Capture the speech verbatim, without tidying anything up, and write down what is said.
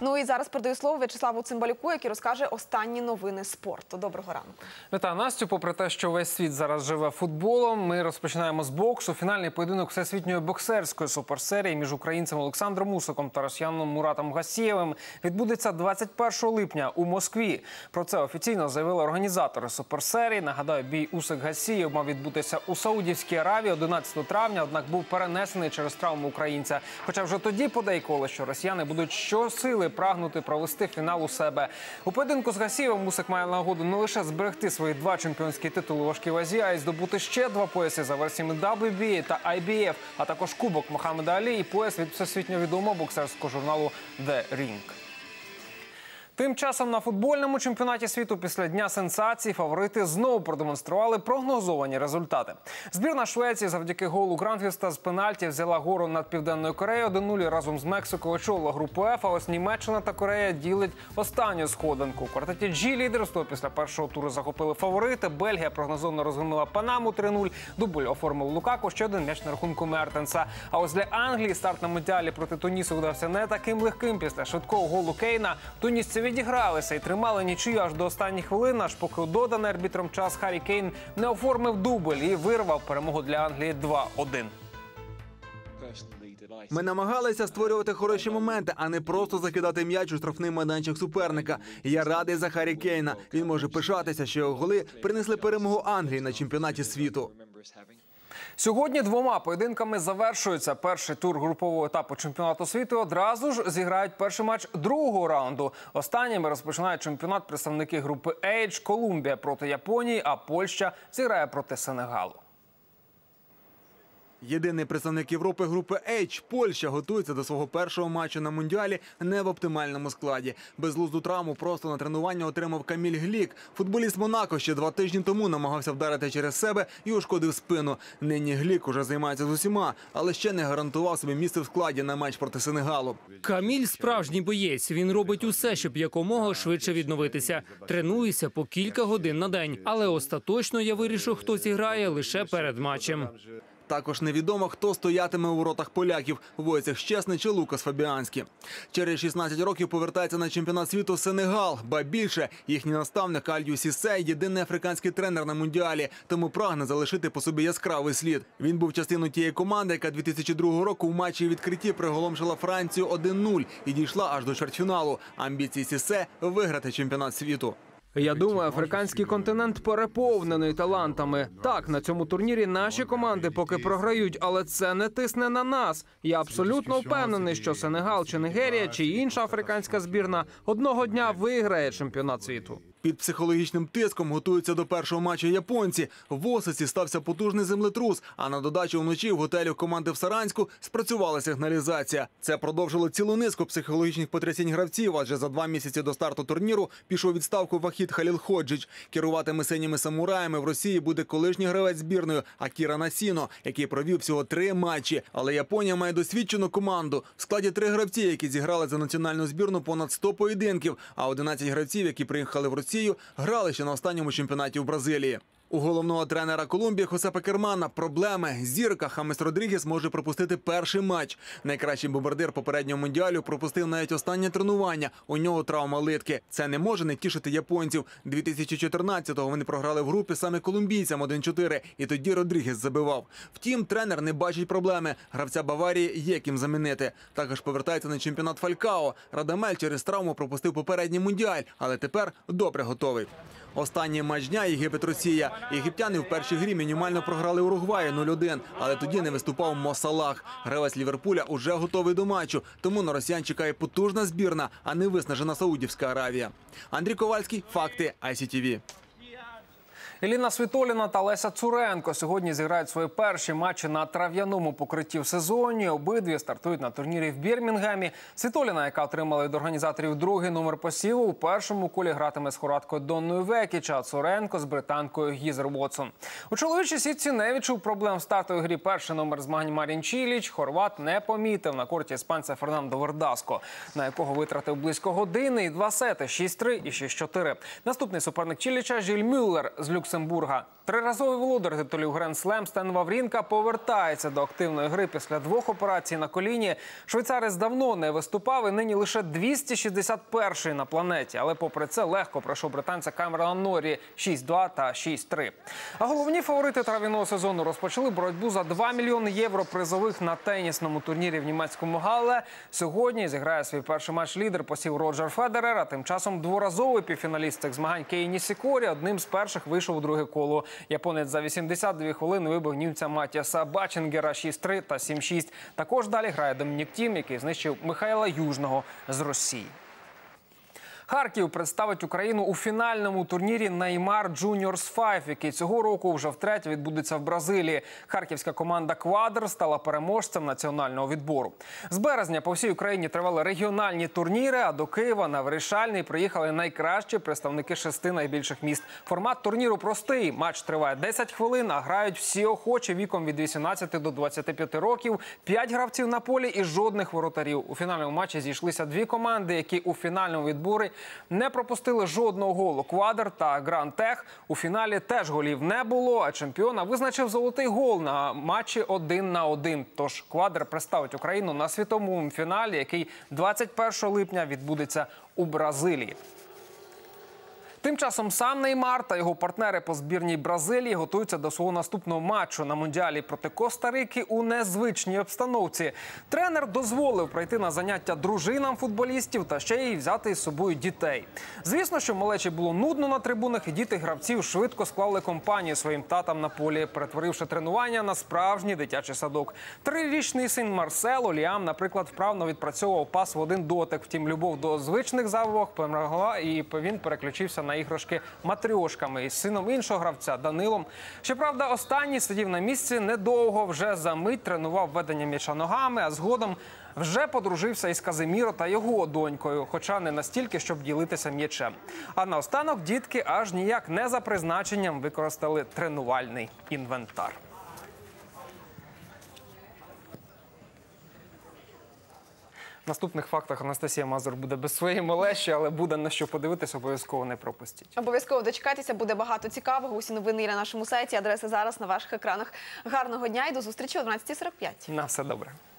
Ну і зараз передаю слово В'ячеславу Цимбалюку, який розкаже останні новини спорту. Доброго ранку. Вітаю, Настю. Попри те, що весь світ зараз живе футболом, ми розпочинаємо з боксу. Фінальний поєдинок всесвітньої боксерської суперсерії між українцем Олександром Усиком та росіянином Муратом Гасієвим відбудеться двадцять першого липня у Москві. Про це офіційно заявили організатори суперсерії. Нагадаю, бій Усик-Гасієв мав відбутися у Саудівській Аравії одинадцятого травня, однак був перенесений через травму українця. Хоча вже тоді подейкували, що росіяни будуть щосили прагнути провести фінал у себе. У поєдинку з Гасієвим Усик має нагоду не лише зберегти свої два чемпіонські титули у важкій вазі, а й здобути ще два пояси за версіями дабл ю бі ей та ай бі еф, а також кубок Мохаммеда Алі і пояс від всесвітньо відомого боксерського журналу The Ring. Тим часом на футбольному чемпіонаті світу після Дня сенсацій фаворити знову продемонстрували прогнозовані результати. Збірна Швеції завдяки голу Грандквіста з пенальті взяла гору над Південною Кореєю один нуль, разом з Мексикою очолила групу Ф, а ось Німеччина та Корея ділить останню сходинку. У квартеті G лідерство після першого туру захопили фаворити. Бельгія прогнозовано розгромила Панаму три нуль, дубль оформив Лукаку, ще один м'яч на рахунку Мертенса. А ось для Англії старт на Мундіалі проти Тунісу вдався не таким легким. Після швидкого голу Кейна тунісці відігралися і тримали нічию аж до останніх хвилин, аж поки доданий арбітром час Харрі Кейн не оформив дубль і вирвав перемогу для Англії два один. Ми намагалися створювати хороші моменти, а не просто закидати м'яч у штрафний майданчик суперника. Я радий за Харрі Кейна. Він може пишатися, що його голи принесли перемогу Англії на чемпіонаті світу. Сьогодні двома поєдинками завершується перший тур групового етапу чемпіонату світу. Одразу ж зіграють перший матч другого раунду. Останніми розпочинають чемпіонат представники групи H. Колумбія проти Японії, а Польща зіграє проти Сенегалу. Єдиний представник Європи групи H, Польща, готується до свого першого матчу на Мундіалі не в оптимальному складі. Безглузду травму просто на тренування отримав Каміль Глік. Футболіст Монако ще два тижні тому намагався вдарити через себе і ушкодив спину. Нині Глік уже займається з усіма, але ще не гарантував собі місце в складі на матч проти Сенегалу. Каміль – справжній боєць. Він робить усе, щоб якомога швидше відновитися. Тренується по кілька годин на день. Але остаточно я вирішу, хто зіграє лише перед матчем. Також невідомо, хто стоятиме у воротах поляків – Войцех Щесний чи Лукас Фабіанський. Через шістнадцять років повертається на чемпіонат світу Сенегал. Ба більше, їхній наставник Аль'ю Сісе – єдиний африканський тренер на Мундіалі, тому прагне залишити по собі яскравий слід. Він був частиною тієї команди, яка дві тисячі другого року в матчі відкритті приголомшила Францію один нуль і дійшла аж до чвертьфіналу. Амбіції Сісе – виграти чемпіонат світу. Я думаю, африканський континент переповнений талантами. Так, на цьому турнірі наші команди поки програють, але це не тисне на нас. Я абсолютно впевнений, що Сенегал чи Нігерія чи інша африканська збірна одного дня виграє чемпіонат світу. Під психологічним тиском готуються до першого матчу японці. В Осаці стався потужний землетрус, а на додачу вночі в готелі команди в Саранську спрацювала сигналізація. Це продовжило цілу низку психологічних потрясінь гравців, адже за два місяці до старту турніру пішов у відставку Вахід Халілходжич. Керуватиме синіми самураями в Росії буде колишній гравець збірної Акіра Насіно, який провів всього три матчі. Але Японія має досвідчену команду. В складі три гравці, які зіграли за національну збірну понад сто поєдинків, а одинадцять гравців, які приїхали в Росію, грали ще на останньому чемпіонаті в Бразилії. У головного тренера Колумбії Хосепа Кермана проблеми. Зірка Хамес Родрігес може пропустити перший матч. Найкращий бомбардир попереднього Мундіалю пропустив навіть останнє тренування. У нього травма литки. Це не може не тішити японців. дві тисячі чотирнадцятого вони програли в групі саме колумбійцям один чотири, і тоді Родрігес забивав. Втім, тренер не бачить проблеми. Гравця Баварії є ким замінити. Також повертається на чемпіонат Фалькао. Радамель через травму пропустив попередній Мундіаль, але тепер добре готовий. Останній матч дня – Єгипет-Росія. Єгиптяни в першій грі мінімально програли Уругваю нуль один, але тоді не виступав Мо Салах. Гравець Ліверпуля уже готовий до матчу, тому на росіян чекає потужна збірна, а не виснажена Саудівська Аравія. Андрій Ковальський, факти, ай сі ті ві. Еліна Світоліна та Леся Цуренко сьогодні зіграють свої перші матчі на трав'яному покритті в сезоні. Обидві стартують на турнірі в Бірмінгемі. Світоліна, яка отримала від організаторів другий номер посіву, у першому колі гратиме з хорваткою Донною Векіч, а Цуренко з британкою Гізер Вотсон. У чоловічій сітці не відчув проблем в стартовій грі перший номер змагань Марін Чіліч. Хорват не помітив на корті іспанця Фернандо Вердаско, на якого витратив близько години і два сети – шість три і шість чотири. Наступний суперник Чіліча – Жиль Мюллер з Люксембурга. Триразовий володар титулів Гранд-слем Стен Ваврінка повертається до активної гри після двох операцій на коліні. Швейцарець давно не виступав і нині лише двісті шістдесят перший на планеті. Але попри це легко пройшов британця Камерона Норрі шість-два та шість-три. А головні фаворити трав'яного сезону розпочали боротьбу за два мільйони євро призових на тенісному турнірі в німецькому Галле. Сьогодні зіграє свій перший матч лідер посів Роджер Федерер, а тим часом дворазовий півфіналіст цих змагань Кей Нісікорі одним з перших вийшов у друге коло. Японець за вісімдесят дві хвилини вибив німця Матіаса Бачінгера шість-три та сім-шість. Також далі грає Домінік Тім, який знищив Михайла Южного з Росії. Харків представить Україну у фінальному турнірі Неймар Juniors п'ять, який цього року вже втретє відбудеться в Бразилії. Харківська команда «Квадр» стала переможцем національного відбору. З березня по всій Україні тривали регіональні турніри, а до Києва на вирішальний приїхали найкращі представники шести найбільших міст. Формат турніру простий. Матч триває десять хвилин, а грають всі охочі віком від вісімнадцяти до двадцяти п'яти років. П'ять гравців на полі і жодних воротарів. У фінальному матчі зійшлися дві команди, які у фінальному відборі не пропустили жодного голу. «Квадр» та «Гранд-Тех». У фіналі теж голів не було, а чемпіона визначив золотий гол на матчі один на один. Тож «Квадр» представить Україну на світовому фіналі, який двадцять першого липня відбудеться у Бразилії. Тим часом сам Неймар та його партнери по збірній Бразилії готуються до свого наступного матчу на Мундіалі проти Коста-Рики у незвичній обстановці. Тренер дозволив прийти на заняття дружинам футболістів та ще й взяти із собою дітей. Звісно, що малечі було нудно на трибунах, і діти гравців швидко склали компанію своїм татам на полі, перетворивши тренування на справжній дитячий садок. Трирічний син Марсело, Ліам, наприклад, вправно відпрацьовував пас в один дотик. Втім, любов до звичних забавок перемогла, і він переключився на іграшки матрьошками із сином іншого гравця Данилом. Щоправда, останній сидів на місці недовго, вже за мить тренував ведення м'яча ногами, а згодом вже подружився із Казиміро та його донькою, хоча не настільки, щоб ділитися м'ячем. А наостанок дітки аж ніяк не за призначенням використали тренувальний інвентар. В наступних фактах Анастасія Мазур буде без своєї малеші, але буде на що подивитися, обов'язково не пропустіть. Обов'язково дочекайтеся, буде багато цікавого. Усі новини є на нашому сайті, адреси зараз на ваших екранах. Гарного дня і до зустрічі о дванадцятій сорок п'ять. На все добре.